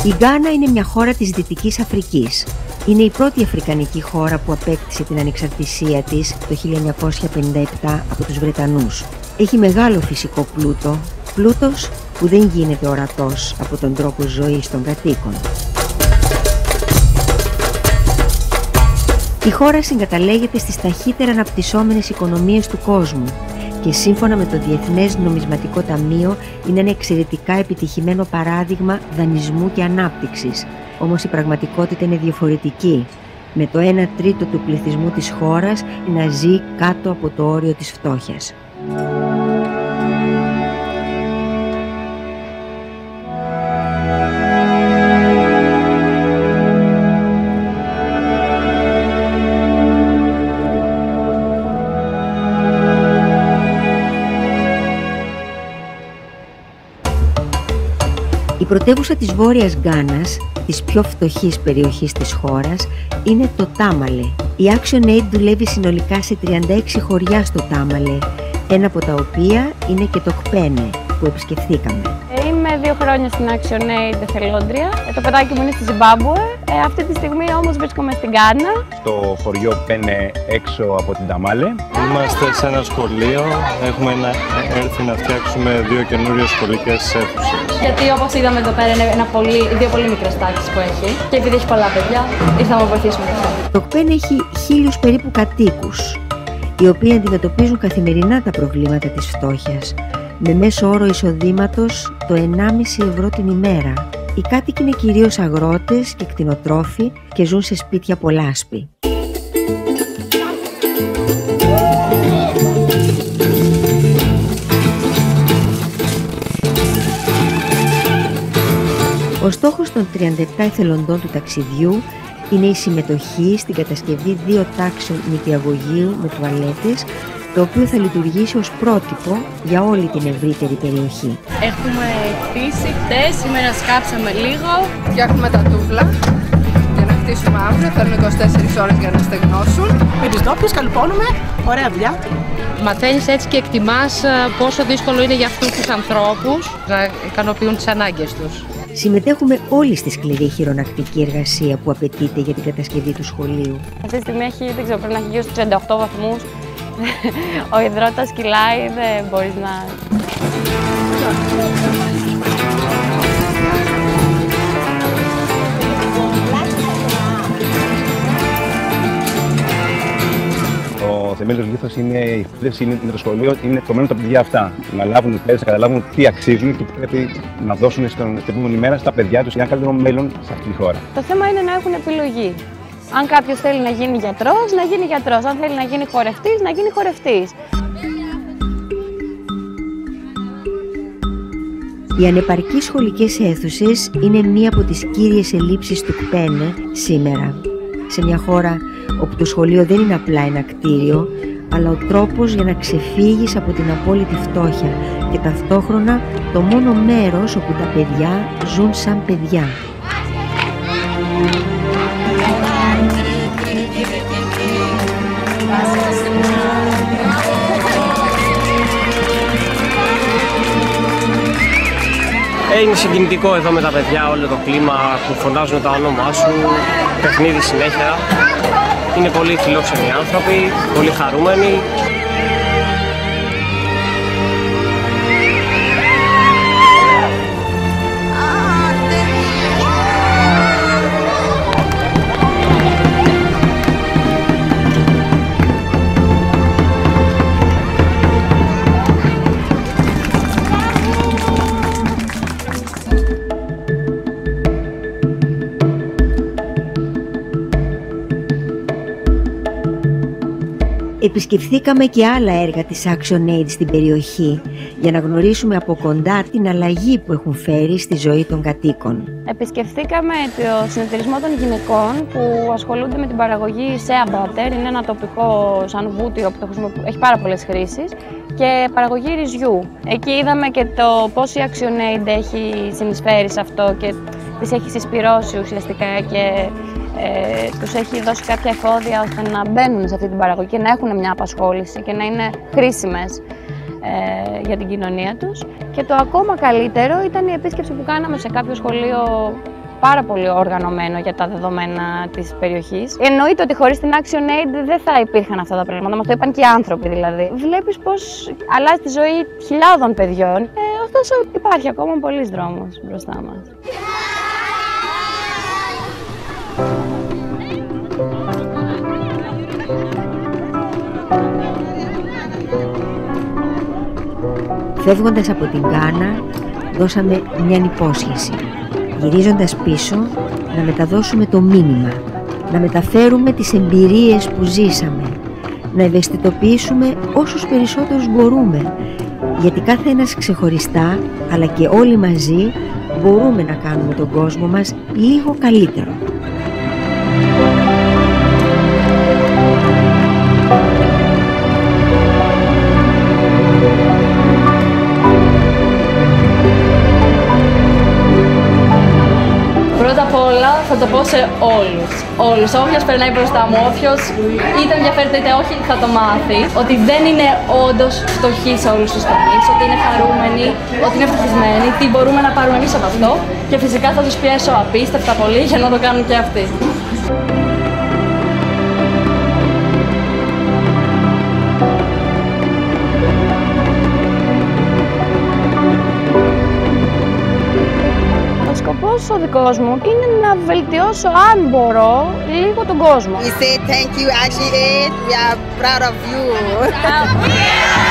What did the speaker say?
Η Γκάνα είναι μια χώρα της Δυτικής Αφρικής. Είναι η πρώτη αφρικανική χώρα που απέκτησε την ανεξαρτησία της το 1957 από τους Βρετανούς. Έχει μεγάλο φυσικό πλούτο, πλούτος που δεν γίνεται ορατός από τον τρόπο ζωής των κατοίκων. Η χώρα συγκαταλέγεται στις ταχύτερα αναπτυσσόμενες οικονομίες του κόσμου και σύμφωνα με το Διεθνές Νομισματικό Ταμείο είναι ένα εξαιρετικά επιτυχημένο παράδειγμα δανεισμού και ανάπτυξης. Όμως η πραγματικότητα είναι διαφορετική, με το 1/3 του πληθυσμού της χώρας να ζει κάτω από το όριο της φτώχειας. Η πρωτεύουσα της Βόρειας Γκάνας, της πιο φτωχής περιοχής της χώρας, είναι το Τάμαλε. Η ActionAid δουλεύει συνολικά σε 36 χωριά στο Τάμαλε, ένα από τα οποία είναι και το Κπένε που επισκεφθήκαμε. Είμαι 2 χρόνια στην ActionAid εθελόντρια. Το παιδάκι μου είναι στη Ζιμπάμπουε. Αυτή τη στιγμή όμως βρίσκομαι στην Γκάνα. Στο χωριό Πένε έξω από την Ταμάλε. Είμαστε σε ένα σχολείο. Έχουμε έρθει να φτιάξουμε 2 καινούριες σχολικές αίθουσες. Γιατί όπως είδαμε εδώ πέρα είναι 2 πολύ μικρές τάξεις που έχει. Και επειδή έχει πολλά παιδιά, ήρθαμε να βοηθήσουμε αυτό. Το Κπένε έχει 1000 περίπου κατοίκους, οι οποίοι αντιμετωπίζουν καθημερινά τα προβλήματα της φτώχειας, με μέσο όρο εισοδήματος το 1,5 ευρώ την ημέρα. Οι κάτοικοι είναι κυρίως αγρότες και κτηνοτρόφοι και ζουν σε σπίτια πολλάσπη. Ο στόχος των 37 εθελοντών του ταξιδιού είναι η συμμετοχή στην κατασκευή 2 τάξεων νηπιαγωγείου με τουαλέτες, το οποίο θα λειτουργήσει ως πρότυπο για όλη την ευρύτερη περιοχή. Έχουμε χτίσει χτες, σήμερα σκάψαμε λίγο, φτιάχνουμε τα τούβλα για να χτίσουμε αύριο, θέλουν 24 ώρες για να στεγνώσουν. Με τις ντόπιες καλυπώνουμε, ωραία δουλειά. Μαθαίνεις έτσι και εκτιμάς πόσο δύσκολο είναι για αυτούς τους ανθρώπους να ικανοποιούν τις ανάγκες τους. Συμμετέχουμε όλοι στη σκληρή χειρονακτική εργασία που απαιτείται για την κατασκευή του σχολείου. Αυτή τη στιγμή δεν ξέρω, πρέπει να έχει γύρω στους 38 βαθμούς. Ο υδρότας κυλάει, δεν μπορείς να... Το θεμέλιος λίθος είναι η εκπαίδευση, είναι το σχολείο, είναι το μέλλον τα παιδιά αυτά. Να λάβουν εκπαίδευση, να καταλάβουν τι αξίζουν και τι πρέπει να δώσουν στην επόμενη μέρα στα παιδιά τους για ένα καλύτερο μέλλον σε αυτή τη χώρα. Το θέμα είναι να έχουν επιλογή. Αν κάποιος θέλει να γίνει γιατρός, να γίνει γιατρός. Αν θέλει να γίνει χορευτής, να γίνει χορευτής. Οι ανεπαρκείς σχολικές αίθουσες είναι μία από τις κύριες ελλείψεις του Κπένε σήμερα. Σε μια χώρα όπου το σχολείο δεν είναι απλά ένα κτίριο, αλλά ο τρόπος για να ξεφύγεις από την απόλυτη φτώχεια και ταυτόχρονα το μόνο μέρος όπου τα παιδιά ζουν σαν παιδιά. Είναι συγκινητικό εδώ με τα παιδιά, όλο το κλίμα που φωνάζουν το όνομά σου, παιχνίδι συνέχεια. Είναι πολύ φιλόξενοι άνθρωποι, πολύ χαρούμενοι. Επισκεφθήκαμε και άλλα έργα της ActionAid στην περιοχή για να γνωρίσουμε από κοντά την αλλαγή που έχουν φέρει στη ζωή των κατοίκων. Επισκεφθήκαμε το συνεταιρισμό των γυναικών που ασχολούνται με την παραγωγή Shea Butter. Είναι ένα τοπικό σαν βούτυρο που έχει πάρα πολλές χρήσεις και παραγωγή ρυζιού. Εκεί είδαμε και το πώς η ActionAid έχει συνεισφέρει σε αυτό και τις έχει συσπυρώσει ουσιαστικά και τους έχει δώσει κάποια εφόδια ώστε να μπαίνουν σε αυτή την παραγωγή και να έχουν μια απασχόληση και να είναι χρήσιμες για την κοινωνία τους. Και το ακόμα καλύτερο ήταν η επίσκεψη που κάναμε σε κάποιο σχολείο πάρα πολύ οργανωμένο για τα δεδομένα της περιοχής. Εννοείται ότι χωρίς την ActionAid δεν θα υπήρχαν αυτά τα πράγματα, μας το είπαν και οι άνθρωποι δηλαδή. Βλέπεις πως αλλάζει τη ζωή χιλιάδων παιδιών, ωστόσο υπάρχει ακόμα πολλής δρόμος μπροστά μας. Φεύγοντας από την Γκάνα, δώσαμε μια υπόσχεση. Γυρίζοντας πίσω, να μεταδώσουμε το μήνυμα, να μεταφέρουμε τις εμπειρίες που ζήσαμε, να ευαισθητοποιήσουμε όσους περισσότερους μπορούμε, γιατί κάθε ένας ξεχωριστά, αλλά και όλοι μαζί, μπορούμε να κάνουμε τον κόσμο μας λίγο καλύτερο. Πρώτα απ' όλα θα το πω σε όλους. Όποιος περνάει μπροστά μου, όποιος είτε ενδιαφέρεται είτε όχι, θα το μάθει. Ότι δεν είναι όντως φτωχοί σε όλους τους τομείς, ότι είναι χαρούμενοι, ότι είναι ευτυχισμένοι, τι μπορούμε να πάρουμε εμείς από αυτό. Και φυσικά θα τους πιέσω απίστευτα πολύ για να το κάνουν και αυτοί. Ο σκοπός ο δικός μου είναι να βελτιώσω, αν μπορώ, λίγο τον κόσμο. We say thank you, ActionAid. We are proud of you.